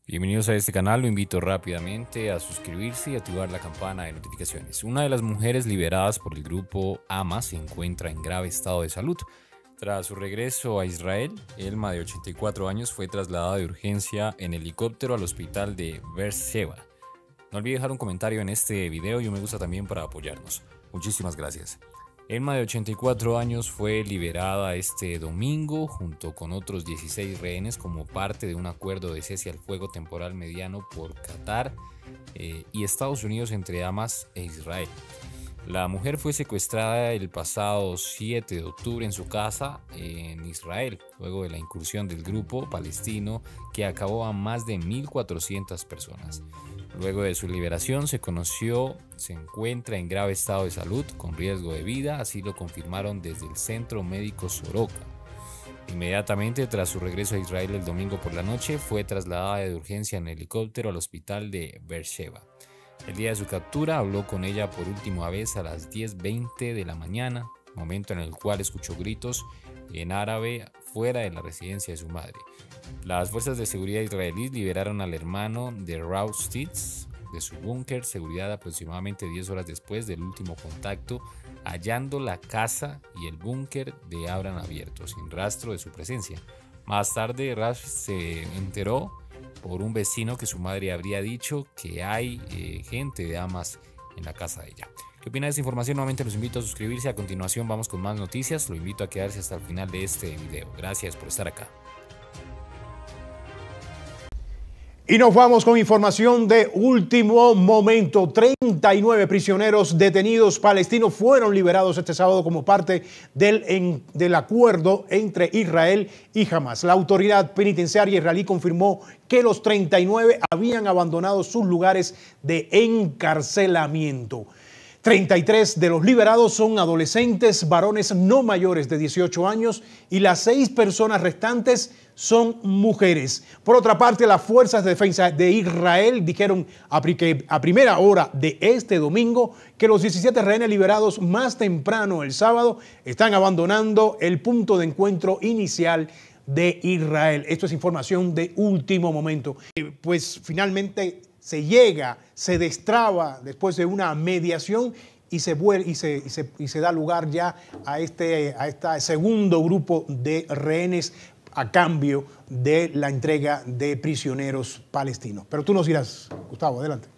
Bienvenidos a este canal, lo invito rápidamente a suscribirse y activar la campana de notificaciones. Una de las mujeres liberadas por el grupo Hamas se encuentra en grave estado de salud. Tras su regreso a Israel, Elma, de 84 años, fue trasladada de urgencia en helicóptero al hospital de Beersheba. No olvide dejar un comentario en este video y un me gusta también para apoyarnos. Muchísimas gracias. Elma, de 84 años, fue liberada este domingo junto con otros 16 rehenes como parte de un acuerdo de cese al fuego temporal mediano por Qatar y Estados Unidos entre Hamas e Israel. La mujer fue secuestrada el pasado 7 de octubre en su casa en Israel, luego de la incursión del grupo palestino que acabó a más de 1.400 personas. Luego de su liberación se encuentra en grave estado de salud con riesgo de vida, así lo confirmaron desde el Centro Médico Soroka. Inmediatamente tras su regreso a Israel el domingo por la noche, fue trasladada de urgencia en helicóptero al hospital de Beersheba. El día de su captura habló con ella por última vez a las 10:20 de la mañana, momento en el cual escuchó gritos en árabe fuera de la residencia de su madre. Las fuerzas de seguridad israelíes liberaron al hermano de Raw Stitz de su búnker seguridad aproximadamente 10 horas después del último contacto, hallando la casa y el búnker de Abraham abiertos, sin rastro de su presencia. Más tarde, Raw se enteró por un vecino que su madre habría dicho que hay gente de Hamas en la casa de ella. ¿Qué opina de esta información? Nuevamente los invito a suscribirse. A continuación vamos con más noticias. Lo invito a quedarse hasta el final de este video. Gracias por estar acá. Y nos vamos con información de último momento. 39 prisioneros detenidos palestinos fueron liberados este sábado como parte del acuerdo entre Israel y Hamas. La autoridad penitenciaria israelí confirmó que los 39 habían abandonado sus lugares de encarcelamiento. 33 de los liberados son adolescentes, varones no mayores de 18 años y las 6 personas restantes son mujeres. Por otra parte, las fuerzas de defensa de Israel dijeron a primera hora de este domingo que los 17 rehenes liberados más temprano el sábado están abandonando el punto de encuentro inicial de Israel. Esto es información de último momento. Pues finalmente se destraba después de una mediación y se da lugar ya a este segundo grupo de rehenes a cambio de la entrega de prisioneros palestinos. Pero tú nos dirás, Gustavo, adelante.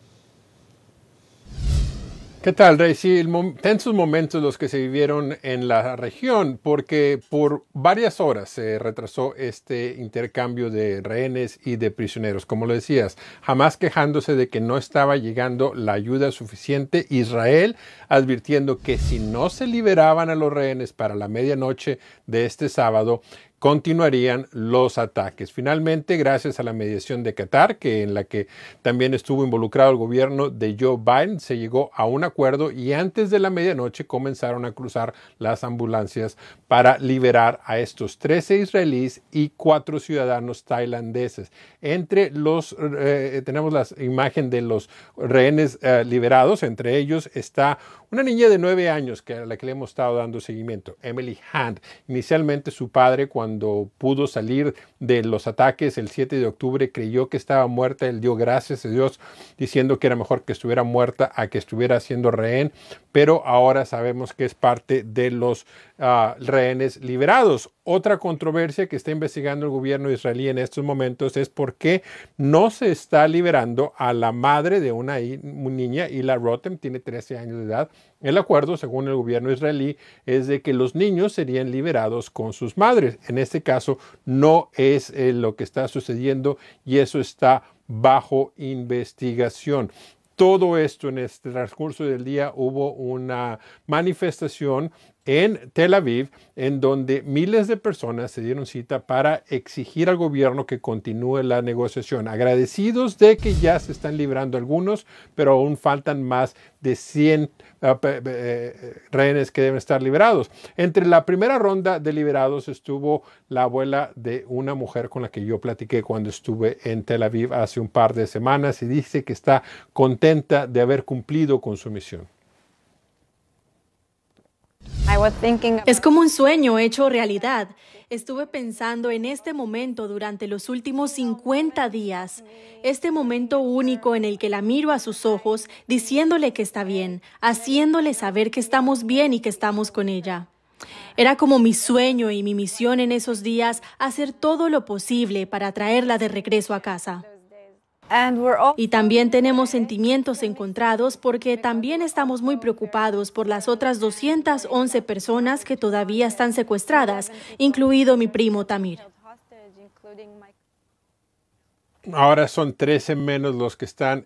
¿Qué tal, Rey? Sí, tensos momentos los que se vivieron en la región, porque por varias horas se retrasó este intercambio de rehenes y de prisioneros. Como lo decías, Hamas quejándose de que no estaba llegando la ayuda suficiente. Israel advirtiendo que si no se liberaban a los rehenes para la medianoche de este sábado, continuarían los ataques. Finalmente, gracias a la mediación de Qatar, en la que también estuvo involucrado el gobierno de Joe Biden, se llegó a un acuerdo y antes de la medianoche comenzaron a cruzar las ambulancias para liberar a estos 13 israelíes y 4 ciudadanos tailandeses. Entre los, tenemos la imagen de los rehenes liberados, entre ellos está una niña de 9 años a la que le hemos estado dando seguimiento, Emily Hand. Inicialmente su padre, cuando pudo salir de los ataques el 7 de octubre, creyó que estaba muerta. Él dio gracias a Dios diciendo que era mejor que estuviera muerta a que estuviera siendo rehén, pero ahora sabemos que es parte de los rehenes liberados. Otra controversia que está investigando el gobierno israelí en estos momentos es por qué no se está liberando a la madre de una niña, Hila Rotem, tiene 13 años de edad. El acuerdo, según el gobierno israelí, es de que los niños serían liberados con sus madres. En este caso, no es lo que está sucediendo y eso está bajo investigación. Todo esto en este transcurso del día hubo una manifestación en Tel Aviv, en donde miles de personas se dieron cita para exigir al gobierno que continúe la negociación. Agradecidos de que ya se están librando algunos, pero aún faltan más de 100 rehenes que deben estar liberados. Entre la primera ronda de liberados estuvo la abuela de una mujer con la que yo platiqué cuando estuve en Tel Aviv hace un par de semanas y dice que está contenta de haber cumplido con su misión. My Es como un sueño hecho realidad. Estuve pensando en este momento durante los últimos 50 días, este momento único en el que la miro a sus ojos, diciéndole que está bien, haciéndole saber que estamos bien y que estamos con ella. Era como mi sueño y mi misión en esos días, hacer todo lo posible para traerla de regreso a casa. Y también tenemos sentimientos encontrados porque también estamos muy preocupados por las otras 211 personas que todavía están secuestradas, incluido mi primo Tamir. Ahora son 13 menos los que están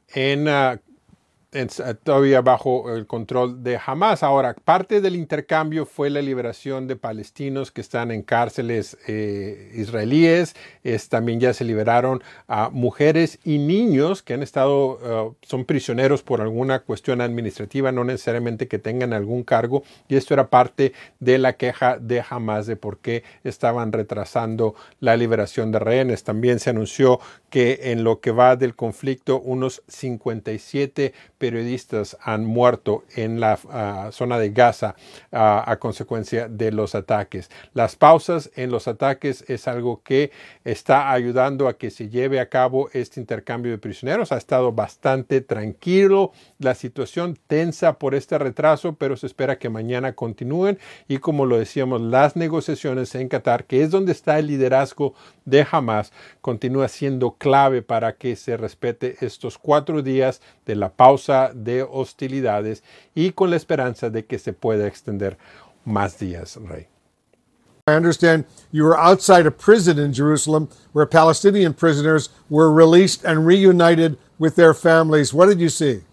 todavía bajo el control de Hamas. Ahora, parte del intercambio fue la liberación de palestinos que están en cárceles israelíes. También ya se liberaron a mujeres y niños que han estado, son prisioneros por alguna cuestión administrativa, no necesariamente que tengan algún cargo. Y esto era parte de la queja de Hamas de por qué estaban retrasando la liberación de rehenes. También se anunció que en lo que va del conflicto, unos 57 periodistas han muerto en la zona de Gaza a consecuencia de los ataques. Las pausas en los ataques es algo que está ayudando a que se lleve a cabo este intercambio de prisioneros. Ha estado bastante tranquilo la situación, tensa por este retraso, pero se espera que mañana continúen y, como lo decíamos, las negociaciones en Qatar, que es donde está el liderazgo de Hamas, continúa siendo clave para que se respete estos 4 días de la pausa de hostilidades y con la esperanza de que se pueda extender más días, Rey. I understand you were outside a prison in Jerusalem where Palestinian prisoners were released and reunited with their families. What did you see?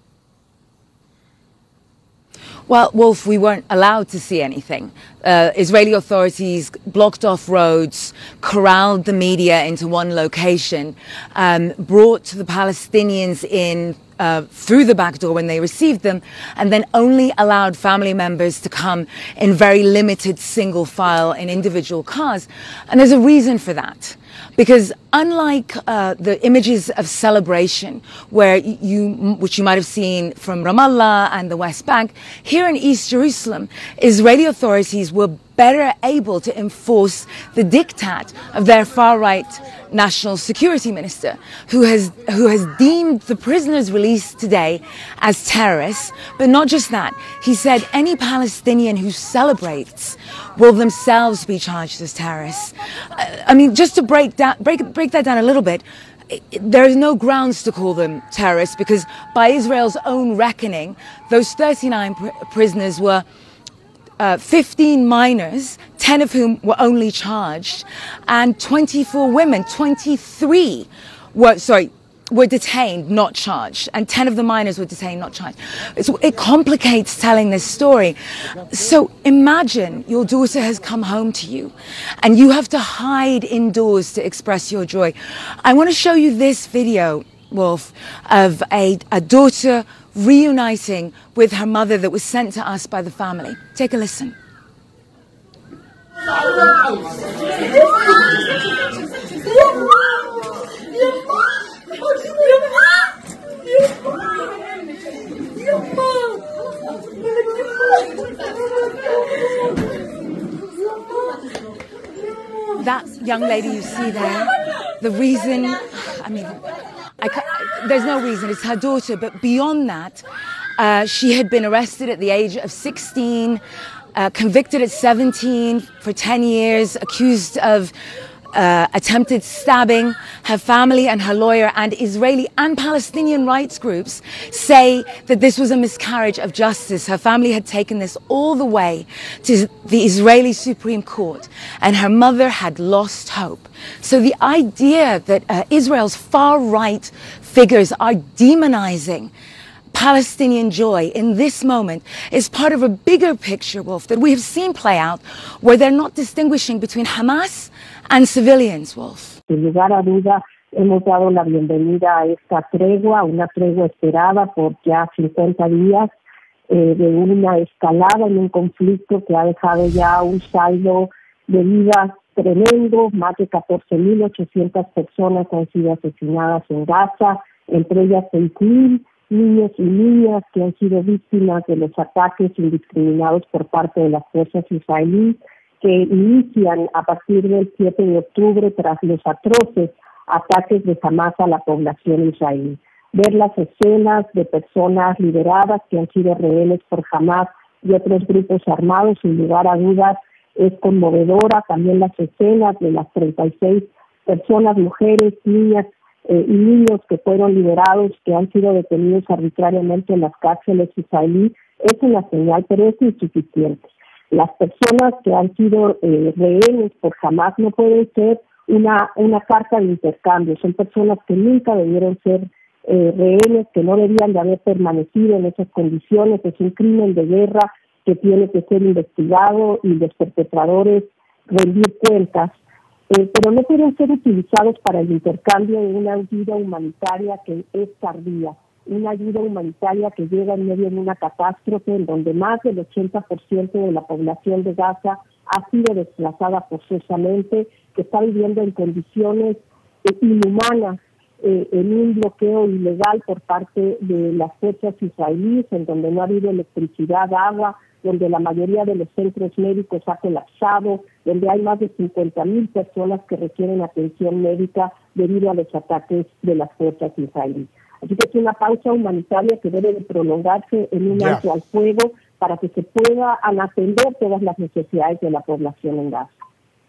Well, Wolf, we weren't allowed to see anything. Israeli authorities blocked off roads, corralled the media into one location, brought the Palestinians in through the back door when they received them, and then only allowed family members to come in very limited single file in individual cars. And there's a reason for that. Because unlike the images of celebration, which you might have seen from Ramallah and the West Bank, here in East Jerusalem, Israeli authorities were better able to enforce the diktat of their far-right national security minister, who has deemed the prisoners released today as terrorists. But not just that, he said any Palestinian who celebrates will themselves be charged as terrorists. I mean, just to break that down a little bit, there is no grounds to call them terrorists because by Israel's own reckoning, those 39 prisoners were 15 minors, 10 of whom were only charged, and 24 women, 23 were detained, not charged, and 10 of the minors were detained, not charged. It complicates telling this story. So imagine your daughter has come home to you, and you have to hide indoors to express your joy. I want to show you this video, Wolf, of a daughter reuniting with her mother that was sent to us by the family. Take a listen. That young lady you see there, the reason, I mean, there's no reason, it's her daughter, but beyond that, she had been arrested at the age of 16, convicted at 17 for 10 years, accused of attempted stabbing. Her family and her lawyer and Israeli and Palestinian rights groups say that this was a miscarriage of justice. Her family had taken this all the way to the Israeli Supreme Court, and her mother had lost hope. So the idea that Israel's far-right figures are demonizing Palestinian joy in this moment is part of a bigger picture, Wolf, that we have seen play out, where they're not distinguishing between Hamas and civilians, Wolf. Sin lugar a duda, hemos dado la bienvenida a esta tregua, una tregua esperada por ya 50 días de una escalada en un conflicto que ha dejado ya un saldo de vidas tremendo. Más de 14.800 personas han sido asesinadas en Gaza, entre ellas 6.000 niños y niñas que han sido víctimas de los ataques indiscriminados por parte de las fuerzas israelíes que inician a partir del 7 de octubre tras los atroces ataques de Hamas a la población israelí. Ver las escenas de personas liberadas que han sido rehenes por Hamas y otros grupos armados, sin lugar a dudas, es conmovedora. También las escenas de las 36 personas, mujeres, niñas y niños que fueron liberados, que han sido detenidos arbitrariamente en las cárceles israelíes, es una señal, pero es insuficiente. Las personas que han sido rehenes por Hamas no pueden ser una carta de intercambio, son personas que nunca debieron ser rehenes, que no debían de haber permanecido en esas condiciones. Es un crimen de guerra que tiene que ser investigado y los perpetradores rendir cuentas, pero no pueden ser utilizados para el intercambio de una ayuda humanitaria que es tardía, una ayuda humanitaria que llega en medio de una catástrofe en donde más del 80% de la población de Gaza ha sido desplazada forzosamente, que está viviendo en condiciones inhumanas, en un bloqueo ilegal por parte de las fuerzas israelíes, en donde no ha habido electricidad, agua, donde la mayoría de los centros médicos ha colapsado, donde hay más de 50,000 personas que requieren atención médica debido a los ataques de las fuerzas israelíes. Así que es una pausa humanitaria que debe de prolongarse en un alto al fuego para que se puedan atender todas las necesidades de la población en Gaza.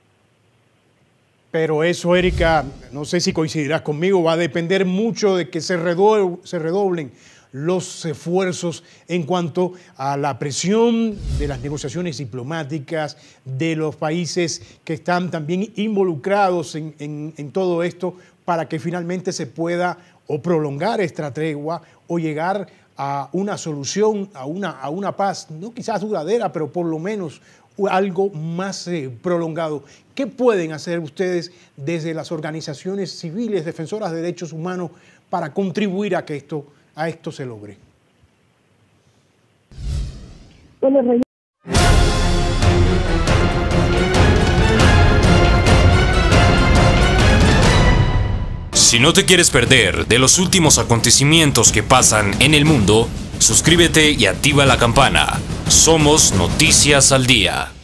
Pero eso, Erika, no sé si coincidirás conmigo, va a depender mucho de que se redoblen los esfuerzos en cuanto a la presión de las negociaciones diplomáticas, de los países que están también involucrados en todo esto, para que finalmente se pueda o prolongar esta tregua o llegar a una solución, a una paz, no quizás duradera, pero por lo menos algo más prolongado. ¿Qué pueden hacer ustedes desde las organizaciones civiles defensoras de derechos humanos para contribuir a que esto se logre? Bueno, si no te quieres perder de los últimos acontecimientos que pasan en el mundo, suscríbete y activa la campana. Somos Noticias al Día.